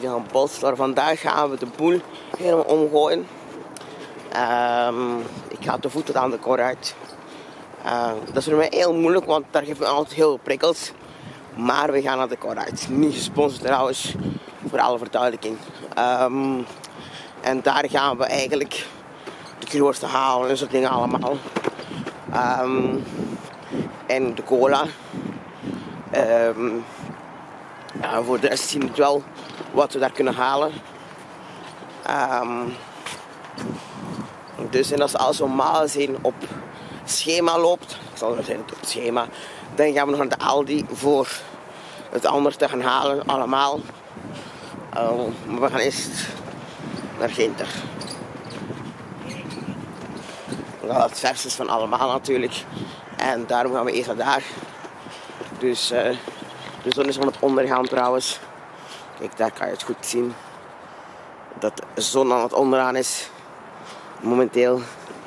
beetje gaan bolsteren. Vandaag gaan we de boel helemaal omgooien. Ik ga te voet tot aan de koruit. Dat is voor mij heel moeilijk, want daar geeft me altijd heel veel prikkels. Maar we gaan naar de koruit. Niet gesponsord trouwens, voor alle verduidelijking. En daar gaan we eigenlijk de grootste halen en zo'n dingen allemaal. En de cola. Ja, voor de rest zien we wel wat we daar kunnen halen. Dus en als alles normaal gezien op schema loopt, ik zal zeggen op het schema, dan gaan we nog naar de Aldi voor het anders te gaan halen, allemaal. Maar we gaan eerst naar Ginter. Dat het vers is van allemaal natuurlijk. En daarom gaan we eerst naar daar. Dus de zon is aan het ondergaan trouwens. Kijk, daar kan je het goed zien. Dat de zon aan het ondergaan is. Momenteel.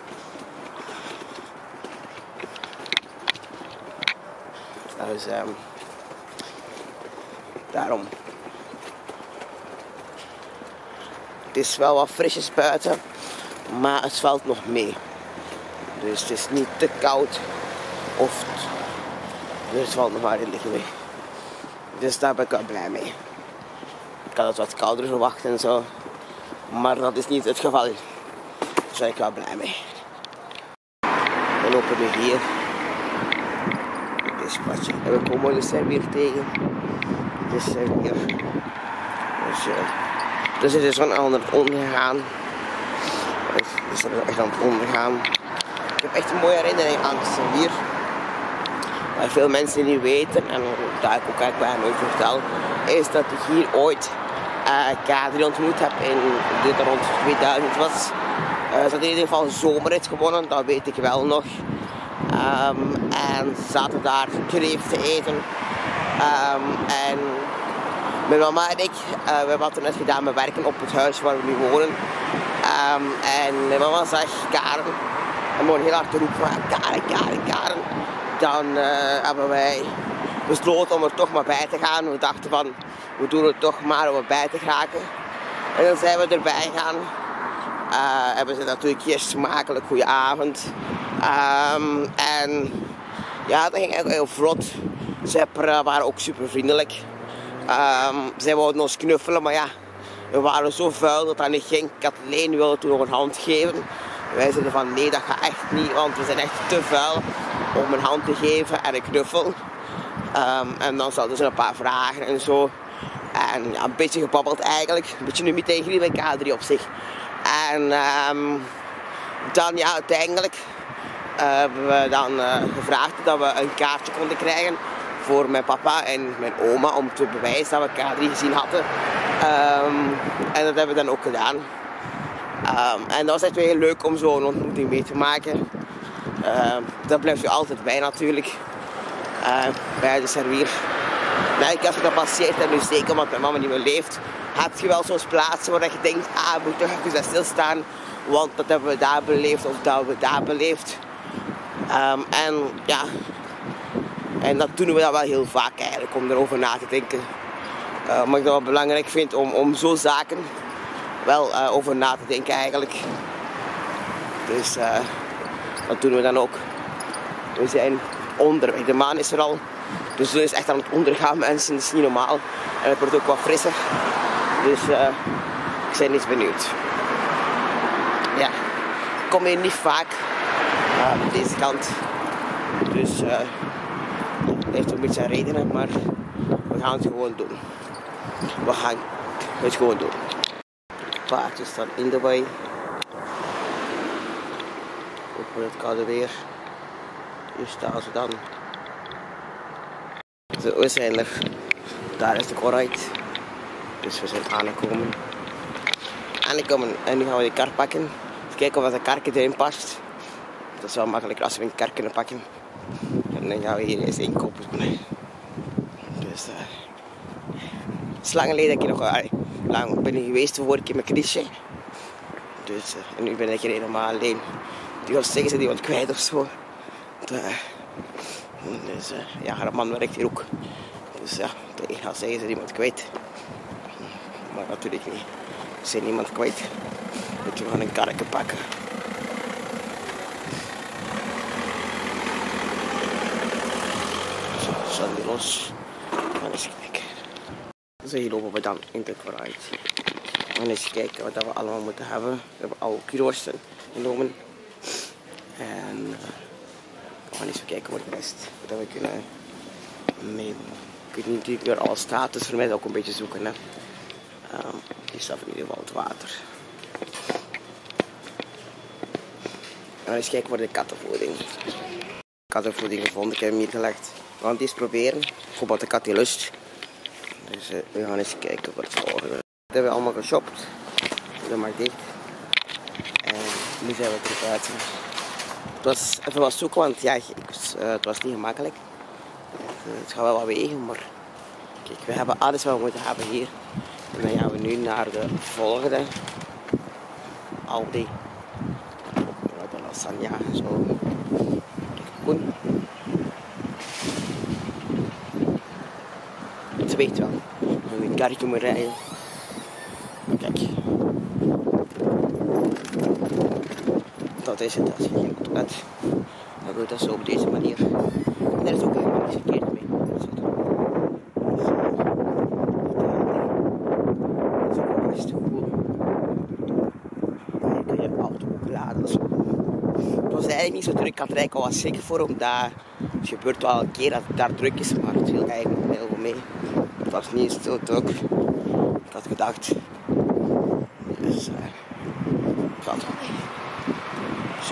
Dus daarom. Het is wel wat frisjes buiten, maar het valt nog mee. Dus het is niet te koud. Dus het valt nog maar redelijk mee. Dus daar ben ik wel blij mee. Ik had het wat kouder verwacht en zo. Maar dat is niet het geval. Daar ben ik wel blij mee. We lopen nu hier. Dit spatje. En we komen de servier tegen. De servier. Dus het is aan het ondergaan. Het is echt aan het ondergaan. Ik heb echt een mooie herinnering aan de servier. Wat veel mensen niet weten, en dat ik ook eigenlijk bijna nooit vertel, is dat ik hier ooit K3 ontmoet heb in dit rond 2000 was. Ze hadden in ieder geval een zomerrit gewonnen, dat weet ik wel nog. En ze zaten daar kreeft te eten. En mijn mama en ik, we hadden net gedaan met werken op het huis waar we nu wonen. En mijn mama zag Karen en begon heel hard te roepen, Karen. Dan hebben wij besloten om er toch maar bij te gaan. We dachten van, we doen het toch maar om erbij te geraken. En dan zijn we erbij gaan. Hebben ze natuurlijk eerst smakelijk goeie avond. En ja, dat ging eigenlijk heel vlot. Ze waren ook super vriendelijk. Zij wouden ons knuffelen, maar ja, we waren zo vuil dat dat niet ging. Kathleen wilde toen nog een hand geven. Wij zeiden van nee, dat gaat echt niet, want we zijn echt te vuil om een hand te geven en een knuffel. En dan stelden ze een paar vragen en zo. En ja, een beetje gebabbeld eigenlijk. Een beetje nu meteen griep bij K3 op zich. En dan ja, uiteindelijk hebben we dan gevraagd dat we een kaartje konden krijgen voor mijn papa en mijn oma om te bewijzen dat we K3 gezien hadden. En dat hebben we dan ook gedaan. En dat was echt wel heel leuk om zo'n ontmoeting mee te maken. Dat blijft je altijd bij natuurlijk. Bij de servier. Nou, ik heb het gepasseerd en nu zeker omdat mijn mama niet meer leeft, heb je wel zo'n plaatsen waar je denkt, we moeten toch even stilstaan, want dat hebben we daar beleefd of dat hebben we daar beleefd. En ja, en dat doen we dan wel heel vaak eigenlijk, om erover na te denken. Maar ik dat wel belangrijk vind om zo'n zaken wel over na te denken eigenlijk. Dus dat doen we dan ook. We zijn onderweg, de maan is er al. Dus het is echt aan het ondergaan, mensen, dat is niet normaal. En het wordt ook wat frisser. Dus ik ben niet benieuwd. Ja, ik kom hier niet vaak op deze kant. Dus het heeft een beetje redenen, maar we gaan het gewoon doen. We gaan het gewoon doen. Paardjes staan in de wei. Ook met het koude weer. Hier staan ze dan. Zo, we zijn er. Daar is de koruit. Dus we zijn aangekomen. En nu gaan we de kar pakken. Even kijken of de karken erin past. Dat is wel makkelijker als we een kar kunnen pakken. En dan gaan we hier eens inkopen doen. Dus het is lang geleden dat ik nog lang ben geweest de vorige keer met Chrisje. Dus en nu ben ik hier helemaal alleen. Die wil zeggen ze die wat kwijt of zo. Dus ja, haar man werkt hier ook. Dus ja, ik ga zeggen ze iemand kwijt. Maar natuurlijk niet. We zijn niemand kwijt. Dus we gaan een karretje pakken. Zo, staan die los. We gaan eens kijken. Dus hier lopen we dan in de kwartier. We gaan eens kijken wat we allemaal moeten hebben. We hebben al kilo's genomen. En we gaan eens kijken voor de rest. Dat we kunnen meenemen. Ik weet niet natuurlijk weer alles staat, dus voor mij is ook een beetje zoeken. Hè. Hier staat in ieder geval het water. We gaan eens kijken voor de kattenvoeding. Kattenvoeding gevonden, ik heb hem hier gelegd. We gaan het eens proberen. Ik hoop dat de kat die lust. Dus we gaan eens kijken voor het volgende. Dat hebben we allemaal geshopt. Dat mag dicht. En nu zijn we terug buiten. Het was even wat zoeken, want ja, het was niet gemakkelijk. Het gaat wel wat wegen, maar kijk, we hebben alles wat we moeten hebben hier. En dan gaan we nu naar de volgende Aldi. De lasagne, zo. Koen. Het weet wel. We gaan een karretje moeten rijden. Kijk. Dat is het, als je geen auto hebt. Dan doe je dat zo op deze manier. En daar is ook helemaal niks verkeerd mee. Dat is ook wel best goed. Dan kun je auto opladen. Het was eigenlijk niet zo druk. Ik had er eigenlijk al wat zeker voor, omdat het gebeurt wel een keer dat het daar druk is, maar het viel eigenlijk heel goed mee. Het was niet zo druk. Ik had gedacht. Dus het valt wel mee. Zo.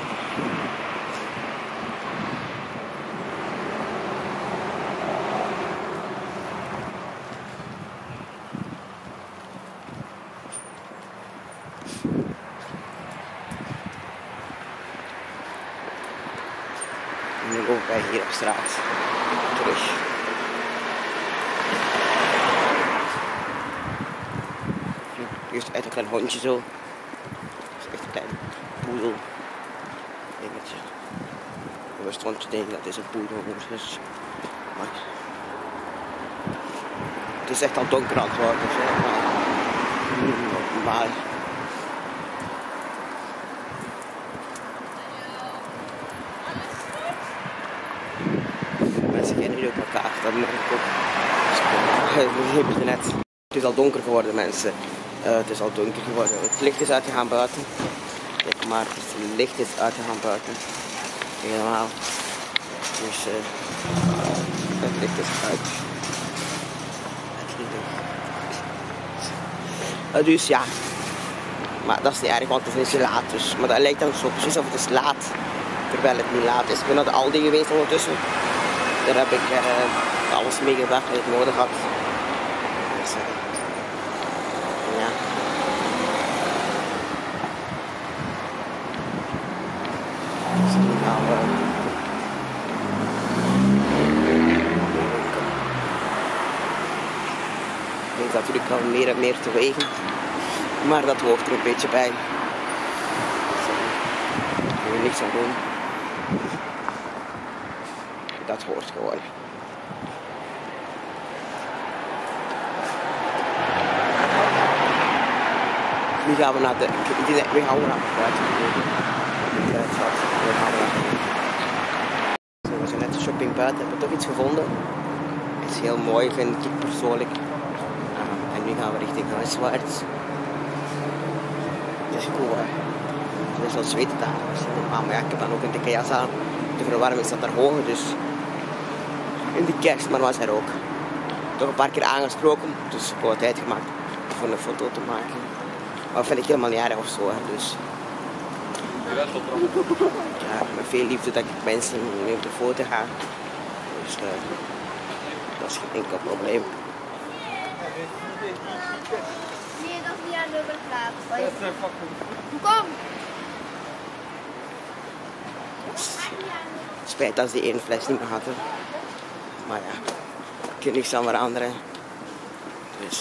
En nu lopen wij hier op straat terug. Eerst uit een klein hondje zo. Dat is echt een klein poedel. Dingetje. We stond te denken dat het een poedel is. Maar het is echt al donker aan het worden. Dus, maar mensen kennen nu ook elkaar, dat merk ik ook. Dus, net. Het is al donker geworden, mensen. Het is al donker geworden. Het licht is uitgegaan buiten. Kijk maar, het licht is uitgegaan buiten. Helemaal. Dus het licht is uit. Dus ja. Maar dat is niet erg, want het is niet zo laat. Dus. Maar dat lijkt dan zo precies of het is laat. Terwijl het niet laat is. Ik ben naar de Aldi geweest ondertussen. Daar heb ik alles meegebracht wat ik nodig had. Dus, ja. Dus nu gaan we. Ik denk natuurlijk wel meer en meer te wegen. Maar dat hoort er een beetje bij. Dus, daar kun je niks aan doen. Dat hoort gewoon. Nu gaan we naar de. We gaan naar buiten. We zijn net de shopping buiten, hebben toch iets gevonden. Het is heel mooi, vind ik persoonlijk. En nu gaan we richting huiswaarts. Het is goed hoor. Het is wel zweten daar. Maar ja, ik heb dan ook een dikke jas aan. De verwarming staat daar hoger, dus in de kerstman was er ook. Toch een paar keer aangesproken, dus ik heb tijd gemaakt om een foto te maken. Maar dat vind ik helemaal niet erg of zo, hè, dus. Ja, met veel liefde dat ik mensen mee op de foto ga. Dus dat is geen enkel probleem. Nee, dat is niet aan de overplaats. Kom! Spijt dat ze die één fles niet meer hadden. Maar ja, ik kan niks aan veranderen. Dus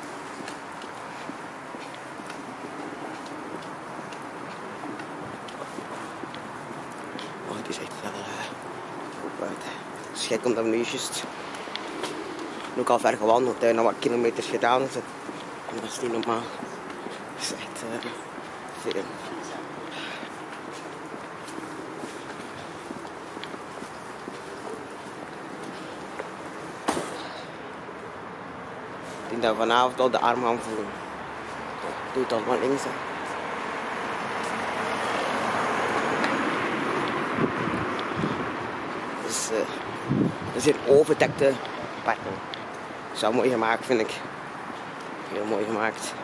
oh, het is echt wel goed buiten. Het is gek omdat we nu juist ook al ver gewandeld hebben, nog wat kilometers gedaan. Dus Dat is niet normaal. Dat is echt veel. Ik denk dat we vanavond al de arm gaan voelen. Doe het allemaal links. Hè. Dus, dat is een overdekte parking. Zo mooi gemaakt, vind ik. Heel mooi gemaakt.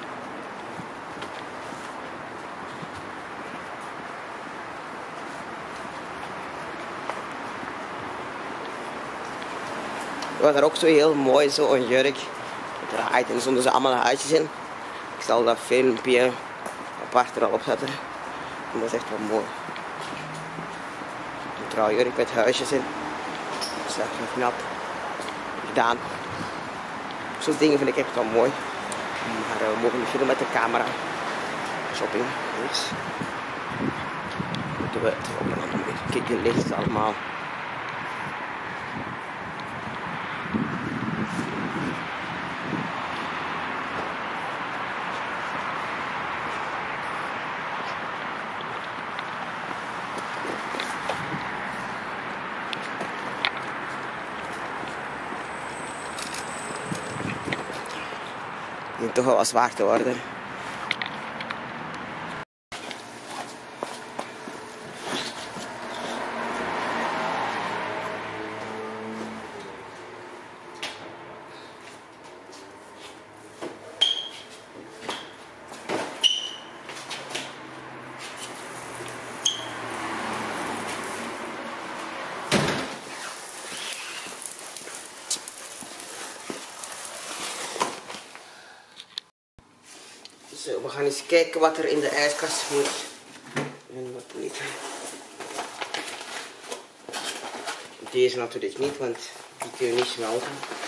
Er was er ook zo heel mooi, zo'n jurk gedraaid en er stonden ze allemaal huisjes in. Ik zal dat filmpje apart er al op zetten. En dat is echt wel mooi. Een trouwjurk met huisjes in. Dat is echt wel knap gedaan. Zo'n dingen vind ik echt wel mooi. Maar we mogen niet filmen met de camera. Shopping, dus moeten we het op een andere manier. Kijk, je licht allemaal. Het begint toch wel wat zwaar te worden. Zo, we gaan eens kijken wat er in de ijskast moet en wat niet. Deze natuurlijk niet, want die kun je niet smelten.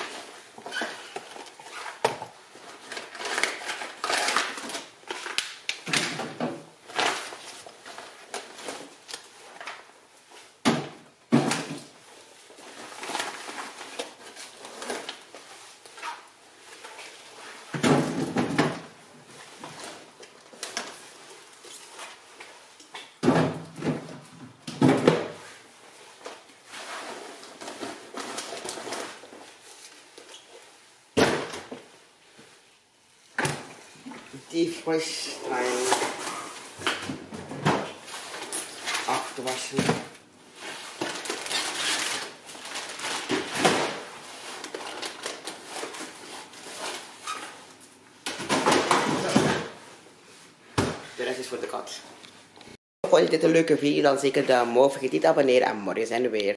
Diepvriesplein af te wassen. De rest is voor de kat. Vond je dit een leuke video? Dan zeker de duim omhoog. Vergeet niet te abonneren en morgen zijn we weer.